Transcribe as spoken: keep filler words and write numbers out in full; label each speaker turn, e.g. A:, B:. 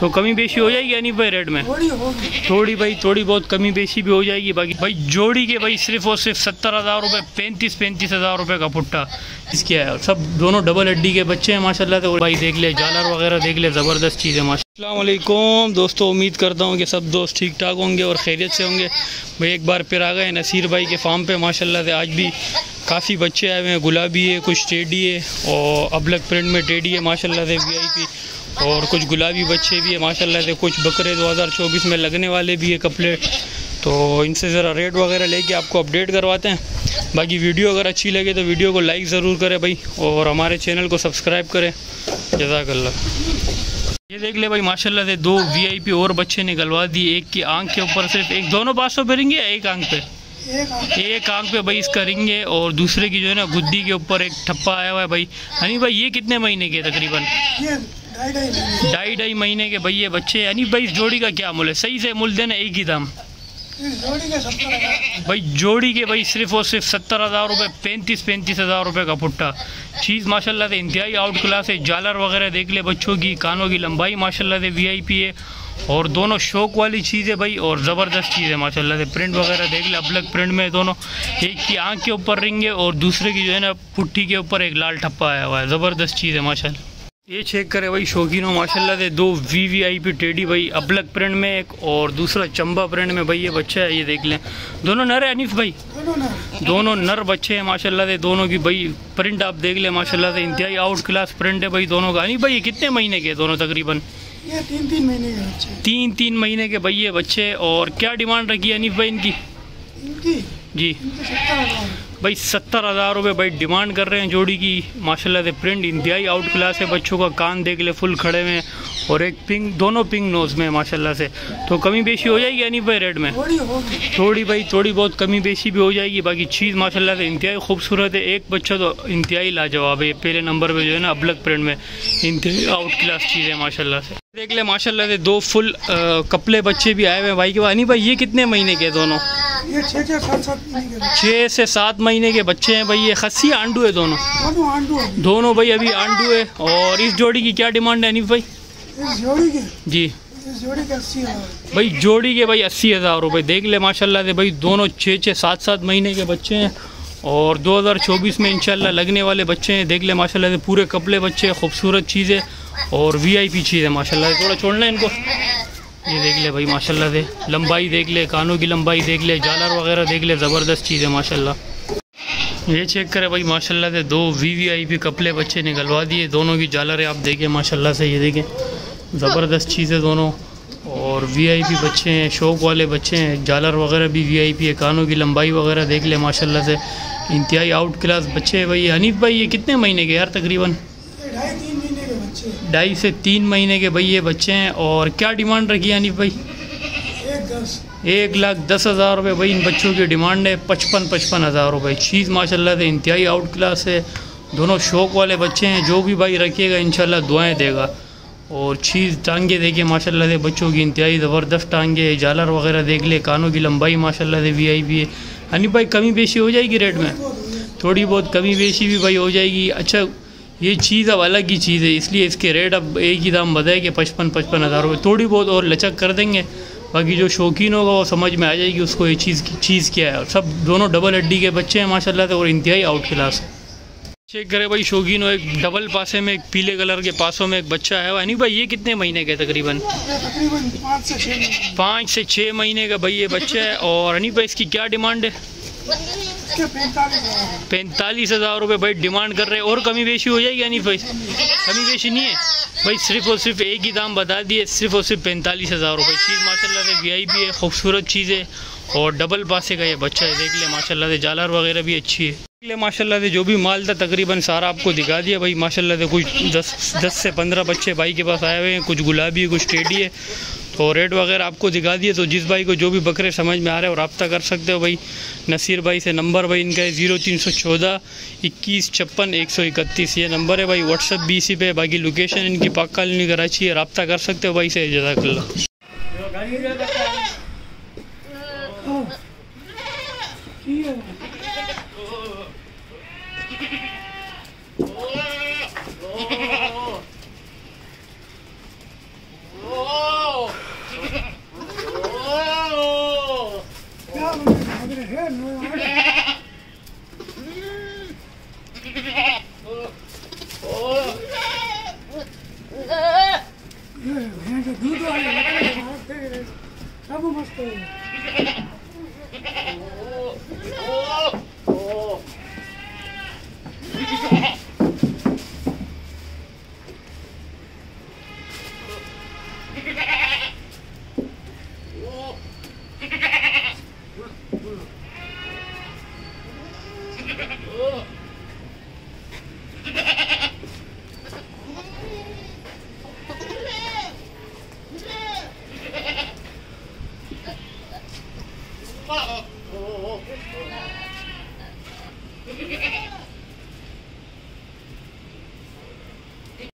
A: तो कमी बेशी हो जाएगी यानी भाई रेट में
B: थोड़ी होगी,
A: थोड़ी भाई थोड़ी बहुत कमी बेशी भी हो जाएगी। बाकी भाई जोड़ी के भाई सिर्फ और सिर्फ सत्तर हज़ार रुपये पैंतीस पैंतीस हज़ार रुपये का पुट्टा इसके है। सब दोनों डबल हड्डी के बच्चे हैं माशाल्लाह से। और भाई देख ले जालर वगैरह देख ले, ज़बरदस्त चीज़ है माशाल्लाह। अस्सलाम वालेकुम दोस्तों, उम्मीद करता हूँ कि सब दोस्त ठीक ठाक होंगे और खैरियत से होंगे। भाई एक बार फिर आ गए नसीर भाई के फार्म पे माशाल्लाह से। आज भी काफ़ी बच्चे आए हुए हैं, गुलाबी है, कुछ टेडी है और अबलक प्रिंट में टेडी है माशाल्लाह से वीआईपी, और कुछ गुलाबी बच्चे भी है माशाल्लाह से। कुछ बकरे दो हज़ार चौबीस में लगने वाले भी है कपले, तो इनसे ज़रा रेट वगैरह लेके आपको अपडेट करवाते हैं। बाकी वीडियो अगर अच्छी लगे तो वीडियो को लाइक ज़रूर करें भाई, और हमारे चैनल को सब्सक्राइब करें। जज़ाकल्लाह। ये देख ले भाई माशाल्लाह से दो वीआईपी और बच्चे निकलवा दिए। एक की आंख के ऊपर सिर्फ एक, दोनों पाँच सौ पे रिंग है, एक आंख पे एक आंख पे भाई इसका रिंग है, और दूसरे की जो है ना गुद्दी के ऊपर एक ठप्पा आया हुआ है भाई। हनी भाई ये कितने महीने के तकरीबन? ढाई ढाई महीने के भाई ये बच्चे। यानी भाई इस जोड़ी का क्या मूल्य है? सही से मूल्य देना, एक ही दाम
B: जोड़ी के सत्तर हज़ार
A: भाई जोड़ी के भाई सिर्फ और सिर्फ सत्तर हज़ार रुपये पैंतीस पैंतीस हज़ार रुपये का पुट्टा। चीज़ माशाल्लाह से इंतहाई आउट क्लास है। जालर वगैरह देख ले बच्चों की, कानों की लंबाई माशाल्लाह से वीआईपी है, और दोनों शौक वाली चीज़ है भाई, और ज़बरदस्त चीज़ है माशाल्लाह से। प्रिंट वगैरह देख ले अबलक प्रिंट में दोनों। एक की आँख के ऊपर रिंग है और दूसरे की जो है ना पुट्ठी के ऊपर एक लाल ठप्पा आया हुआ है, ज़बरदस्त चीज़ है माशाल्लाह। ये चेक करे भाई शौकीनों माशाल्लाह से, दो वी वी आई पी टेडी भाई, अबलक प्रिंट में एक और दूसरा चंबा प्रिंट में भाई ये बच्चा है। ये देख लें दोनों नर है अनीफ भाई, दोनों नर बच्चे हैं माशाल्लाह से। दोनों की भाई प्रिंट आप देख लें माशाल्लाह से, इंतहाई आउट क्लास प्रिंट है भाई दोनों का। अनीफ भाई ये कितने महीने के दोनों तकरीबन?
B: ये तीन तीन महीने के बच्चे
A: तीन तीन महीने के भाई ये बच्चे। और क्या डिमांड रखी है अनीफ भाई इनकी?
B: इनकी
A: जी
B: सत्तर हज़ार
A: भाई सत्तर हज़ार रुपये भाई डिमांड कर रहे हैं जोड़ी की माशाल्लाह से। प्रिंट इंतहाई आउट क्लास है, बच्चों का कान देख ले फुल खड़े हुए हैं, और एक पिंक, दोनों पिंक नोज में माशाल्लाह से। तो कमी बेशी हो जाएगी यानी भाई रेट में
B: थोड़ी होगी,
A: थोड़ी भाई थोड़ी बहुत कमी बेशी भी हो जाएगी। बाकी चीज़ माशाल्लाह से इंतहाई खूबसूरत है। एक बच्चा तो इंतहाई लाजवाब है, पहले नंबर पे जो है ना अबलक प्रिंट में इंतहाई आउट क्लास चीज़ है माशाल्लाह से। देख ले माशाल्लाह से दो फुल कपले बच्चे भी आए हुए हैं भाई के पास। अनी भाई ये कितने महीने के दोनों?
B: ये छः छः सात सात महीने के
A: छः से सात महीने के बच्चे हैं भाई। ये खस्सी आंडू है दोनों?
B: दोनों आंडू है,
A: दोनों भाई अभी आंडू है। और इस जोड़ी की क्या डिमांड है अनीफ भाई?
B: इस जोड़ी के
A: जी
B: इस जोड़ी के अस्सी हज़ार
A: भाई जोड़ी के भाई अस्सी हज़ार रुपये। देख ले माशाल्लाह से भाई दोनों छः छः सात सात महीने के बच्चे हैं, और दो हज़ार चौबीस में इंशाल्लाह लगने वाले बच्चे हैं। देख ले माशाल्लाह से पूरे कपड़े बच्चे, खूबसूरत चीज़ है और वीआईपी चीज़ है माशाल्लाह से। थोड़ा छोड़ना है इनको। ये देख ले भाई माशाल्लाह से, लंबाई देख ले, कानों की लंबाई देख ले, जालर वगैरह देख ले, ज़बरदस्त चीज़ है माशाल्लाह। ये चेक करे भाई माशाल्लाह से दो वी वी आई पी कपले बच्चे निकलवा दिए। दोनों की जालर है आप देखें माशाल्लाह से, ये देखें ज़बरदस्त चीज़ है दोनों, और वी आई पी बच्चे हैं, शौक वाले बच्चे हैं। जालर वगैरह भी वी आई पी है, कानों की लंबाई वगैरह देख ले माशाल्लाह से, इंतहाई आउट क्लास बच्चे हैं भाई। हनीफ भाई ये कितने महीने के यार तकरीबन?
B: ढाई तीन महीने के बच्चे
A: ढाई से तीन महीने के भाई ये बच्चे हैं। और क्या डिमांड रखी है हनीफ भाई?
B: एक दस
A: एक लाख दस हज़ार रुपये भाई इन बच्चों की डिमांड है। पचपन पचपन हज़ार रुपये। चीज़ माशाल्लाह से इंतहाई आउट क्लास है। दोनों शौक वाले बच्चे हैं, जो भी भाई रखिएगा इंशाल्लाह दुआएं देगा। और चीज़ टांगे देखिए माशाल्लाह से बच्चों की इंतहाई ज़बरदस्त टांगे, जालर वगैरह देख ले, कानों की लंबाई माशाल्लाह से वी आई पी है। हनीफ भाई कमी बेशी हो जाएगी रेट में? थोड़ी बहुत कमी बेशी भी भाई हो जाएगी। अच्छा ये चीज़ अब अलग ही चीज़ है, इसलिए इसके रेट अब एक ही दाम बताए कि पचपन पचपन हज़ार रुपये। थोड़ी बहुत और लचक कर देंगे, बाकी जो शौकीन होगा वो समझ में आ जाएगी उसको ये चीज़ की चीज़ क्या है। सब दोनों डबल हड्डी के बच्चे हैं माशाल्लाह से, और इंतहाई आउट क्लास है। चेक करे भाई शौकीन हो, एक डबल पासे में, एक पीले कलर के पासों में एक बच्चा है। यानी भाई ये कितने महीने के तकरीबन?
B: तकरीबन पाँच से छः महीने
A: पाँच से छः महीने का भाई ये बच्चा है। और अनी भाई इसकी क्या डिमांड है? पैंतालीस हज़ार रुपये भाई डिमांड कर रहे हैं। और कमी बेशी हो जाएगी यानी भाई? कमी बेशी नहीं है भाई, सिर्फ और सिर्फ एक ही दाम बता दिए, सिर्फ और सिर्फ पैंतालीस हज़ार रुपये। चीज़ माशाल्लाह से वी आई पी है, खूबसूरत चीज़ है, और डबल पासे का ये बच्चा है। देख ले माशाल्लाह से जालर वगैरह भी अच्छी है। देख ले माशाल्लाह से जो भी माल था तकरीबन सारा आपको दिखा दिया भाई माशाल्लाह से। कुछ दस दस से पंद्रह बच्चे भाई के पास आए हुए हैं, कुछ गुलाबी कुछ टेडी है, तो रेट वगैरह आपको दिखा दिए। तो जिस भाई को जो भी बकरे समझ में आ रहे हैं वो रब्ता कर सकते हो भाई नसीर भाई से। नंबर भाई इनका है ज़ीरो तीन सौ चौदह इक्कीस छप्पन एक सौ इकतीस, ये नंबर है भाई। व्हाट्सअप भी इसी पे। बाकी लोकेशन इनकी पाक कॉलोनी कराची है, रब्ता कर सकते हो भाई से। जज़ाकल्लाह।
B: दूध वाले सब मस्त है।